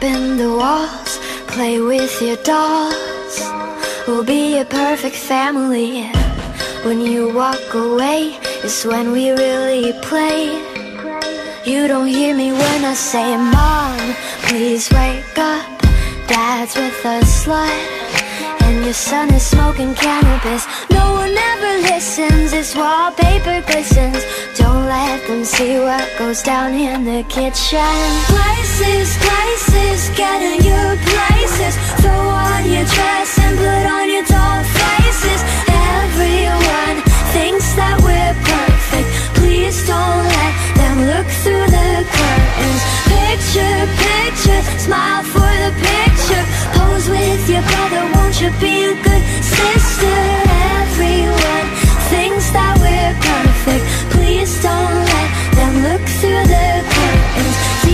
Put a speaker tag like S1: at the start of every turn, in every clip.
S1: in the walls, play with your dolls. We'll be a perfect family. When you walk away is when we really play. You don't hear me when I say, Mom, please wake up. Dad's with a slut, and your son is smoking cannabis. No one ever listens, this wallpaper glistens. Don't let them see what goes down in the kitchen. Places, places, get in your places. Throw on your dress and put on your doll faces. Everyone thinks that we're perfect. Please don't let them look through the curtains. Picture, picture, smile for the picture. Pose with your brother, won't you be a good sister? Everyone thinks that we're perfect. Please don't let them look through the curtains.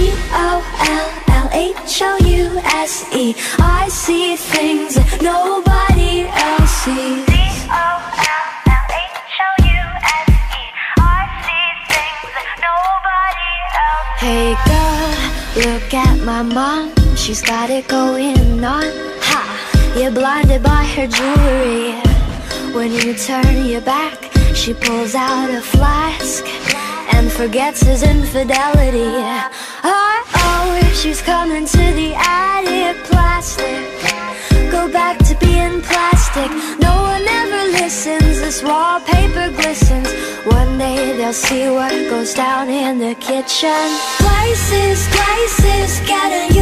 S1: DOLLHOUSE, I see things that nobody else sees. Hey girl, look at my mom, she's got it going on. Ha! You're blinded by her jewelry. When you turn your back, she pulls out a flask and forgets his infidelity. Oh, she's coming to the attic. Plastic, go back to being plastic. No one ever listens, this wallpaper glistens. One day they'll see what goes down in the kitchen. Places, places, get in